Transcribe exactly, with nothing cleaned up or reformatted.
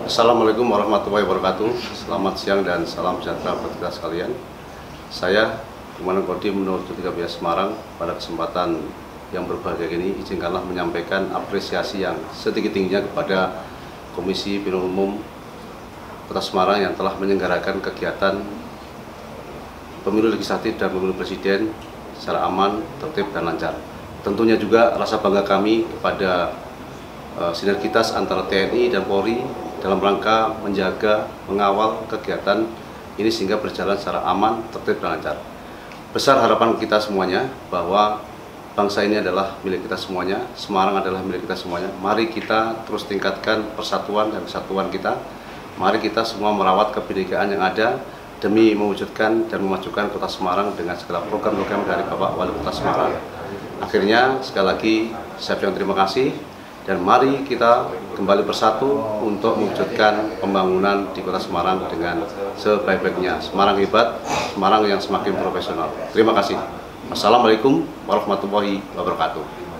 Assalamualaikum warahmatullahi wabarakatuh. Selamat siang dan salam sejahtera buat kita sekalian. Saya, Komandan Kodim Nomor tiga belas Semarang, pada kesempatan yang berbahagia ini izinkanlah menyampaikan apresiasi yang setinggi-tingginya kepada Komisi Pemilihan Umum Kota Semarang yang telah menyelenggarakan kegiatan pemilu legislatif dan pemilu presiden secara aman, tertib, dan lancar. Tentunya juga rasa bangga kami kepada uh, sinergitas antara T N I dan Polri dalam rangka menjaga, mengawal kegiatan ini sehingga berjalan secara aman, tertib, dan lancar. Besar harapan kita semuanya bahwa bangsa ini adalah milik kita semuanya, Semarang adalah milik kita semuanya. Mari kita terus tingkatkan persatuan dan kesatuan kita. Mari kita semua merawat kebinekaan yang ada demi mewujudkan dan memajukan Kota Semarang dengan segala program-program dari Bapak Wali Kota Semarang. Akhirnya, sekali lagi saya ucapkan terima kasih. Dan mari kita kembali bersatu untuk mewujudkan pembangunan di Kota Semarang dengan sebaik-baiknya. Semarang hebat, Semarang yang semakin profesional. Terima kasih. Wassalamualaikum warahmatullahi wabarakatuh.